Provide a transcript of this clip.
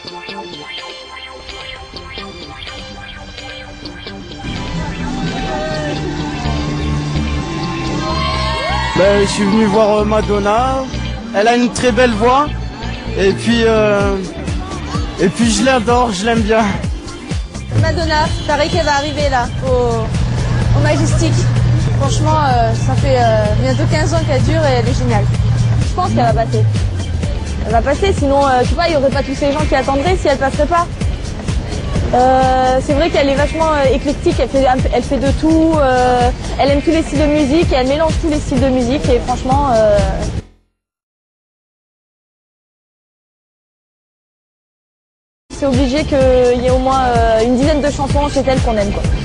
Ben, je suis venu voir Madonna, elle a une très belle voix et puis je l'adore, je l'aime bien. Madonna, pareil qu'elle va arriver là, au Majestic. Franchement, ça fait bientôt 15 ans qu'elle dure et elle est géniale. Je pense qu'elle va passer. Elle va passer, sinon, tu vois, il n'y aurait pas tous ces gens qui attendraient si elle passerait pas. C'est vrai qu'elle est vachement éclectique, elle fait de tout, elle aime tous les styles de musique et elle mélange tous les styles de musique et franchement... C'est obligé qu'il y ait au moins une dizaine de chansons chez elle qu'on aime, quoi.